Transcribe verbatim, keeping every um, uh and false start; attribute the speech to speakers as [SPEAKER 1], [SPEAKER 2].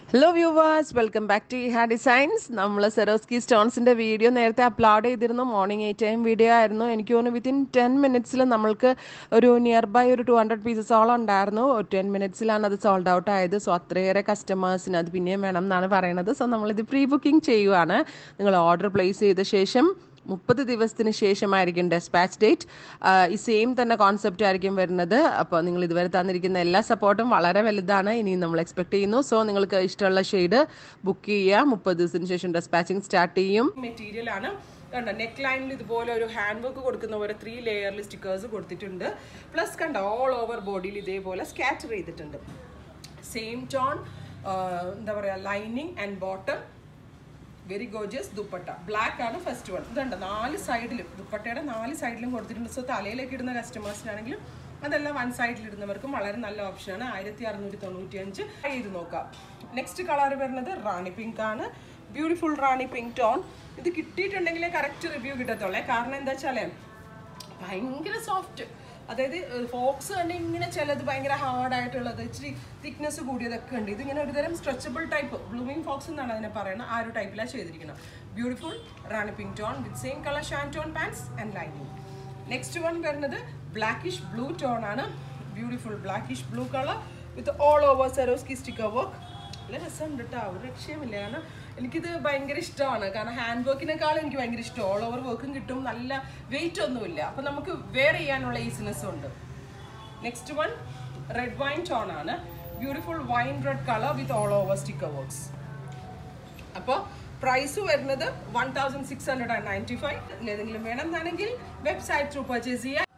[SPEAKER 1] Hello viewers, welcome back to Iha Designs. നമ്മൾ Swarovski സ്റ്റോൺസിൻ്റെ video നേരത്തെ അപ്ലോഡ് ചെയ്തിരുന്നു. മോർണിംഗ് എയ്റ്റ് എം വീഡിയോ ആയിരുന്നു. എനിക്ക് തോന്നുന്നു വിത്തിൻ ടെൻ മിനിറ്റ്സിൽ നമ്മൾക്ക് ഒരു നിയർ ബൈ ഒരു ടു ഹൺഡ്രഡ് പീസസോളം ഉണ്ടായിരുന്നു. ടെൻ മിനിറ്റ്സിലാണ് അത് സോൾഡ് ഔട്ട് ആയത്. സോ അത്രയേറെ കസ്റ്റമേഴ്സിന് അത് പിന്നെയും വേണം എന്നാണ് പറയുന്നത്. സോ നമ്മളിത് പ്രീ ബുക്കിംഗ് ചെയ്യുവാണ്. നിങ്ങൾ ഓർഡർ പ്ലേസ് ചെയ്ത ശേഷം മുപ്പത് ദിവസത്തിന് ശേഷമായിരിക്കും ഡെസ്പാച്ച് ഡേറ്റ്. ഈ സെയിം തന്നെ കോൺസെപ്റ്റ് ആയിരിക്കും വരുന്നത്. അപ്പോൾ നിങ്ങൾ ഇതുവരെ തന്നിരിക്കുന്ന എല്ലാ സപ്പോർട്ടും വളരെ വലുതാണ്. ഇനിയും നമ്മൾ എക്സ്പെക്ട് ചെയ്യുന്നു. സോ നിങ്ങൾക്ക് ഇഷ്ടമുള്ള ഷെയ്ഡ് ബുക്ക് ചെയ്യുക. മുപ്പത് ദിവസത്തിന് ശേഷം ഡെസ്പാച്ചിങ് സ്റ്റാർട്ട് ചെയ്യും. മെറ്റീരിയൽ ആണ്. കണ്ട നെക്ക് ലൈനിൽ ഇതുപോലെ ഒരു ഹാൻഡ് വർക്ക് കൊടുക്കുന്ന പോലെ ത്രീ ലെയറിൽ സ്റ്റിക്കേഴ്സ് കൊടുത്തിട്ടുണ്ട്. പ്ലസ് കണ്ട ഓൾ ഓവർ ബോഡിയിൽ ഇതേപോലെ സ്കാറ്റർ ചെയ്തിട്ടുണ്ട്. സെയിം ടോൺ എന്താ പറയുക lining and bottom. Very gorgeous dupatta. Black ആണ് ഫസ്റ്റ് വൺ. ഇതുണ്ട് നാല് സൈഡിലും ദുപ്പട്ടയുടെ നാല് സൈഡിലും കൊടുത്തിട്ടുണ്ട്. സോ തലയിലേക്ക് ഇടുന്ന കസ്റ്റമേഴ്സിനാണെങ്കിലും അതെല്ലാം വൺ സൈഡിൽ ഇടുന്നവർക്കും വളരെ നല്ല ഓപ്ഷനാണ്. ആയിരത്തി അറുന്നൂറ്റി തൊണ്ണൂറ്റി അഞ്ച് ചെയ്ത് നോക്കാം. നെക്സ്റ്റ് കളർ വരുന്നത് റാണി പിങ്ക് ആണ്. Beautiful rani pink tone. ഇത് കിട്ടിയിട്ടുണ്ടെങ്കിലേ കറക്റ്റ് റിവ്യൂ കിട്ടത്തുള്ളേ. കാരണം എന്താ വെച്ചാൽ ഭയങ്കര സോഫ്റ്റ്. അതായത് ഫോക്സ് തന്നെ ഇങ്ങനെ ചിലത് ഭയങ്കര ഹാർഡായിട്ടുള്ളത് ഇച്ചിരി തിക്നെസ് കൂടിയതൊക്കെ ഉണ്ട്. ഇതിങ്ങനെ ഒരുതരം സ്ട്രെച്ചബിൾ ടൈപ്പ് ബ്ലൂമിങ് ഫോക്സ് എന്നാണ് അതിനെ പറയുന്നത്. ആ ഒരു ടൈപ്പിലാണ് ചെയ്തിരിക്കുന്നത്. Beautiful rani pink tone with same colour shantoon pants and lining. Next one വരുന്നത് ബ്ലാക്കിഷ് ബ്ലൂ ടോൺ ആണ്. Beautiful blackish blue colour with all over Swarovski sticker work. നല്ല രസമുണ്ട് കേട്ടോ. ഒരു രക്ഷയുമില്ല. കാരണം എനിക്കിത് ഭയങ്കര ഇഷ്ടമാണ്. കാരണം ഹാൻഡ് വർക്കിനേക്കാളും എനിക്ക് ഭയങ്കര ഇഷ്ടം. ഓൾ ഓവർ വർക്കും കിട്ടും. നല്ല വെയിറ്റ് ഒന്നുമില്ല. അപ്പം നമുക്ക് വെയർ ചെയ്യാനുള്ള ഈസിനെസ് ഉണ്ട്. Next one red wine tone ആണ്. Beautiful wine red colour with all over sticker works. അപ്പോൾ പ്രൈസ് വരുന്നത് one thousand six hundred and ninety five. ഏതെങ്കിലും വേണമെന്നാണെങ്കിൽ വെബ്സൈറ്റ് ത്രൂ പർച്ചേസ് ചെയ്യാം.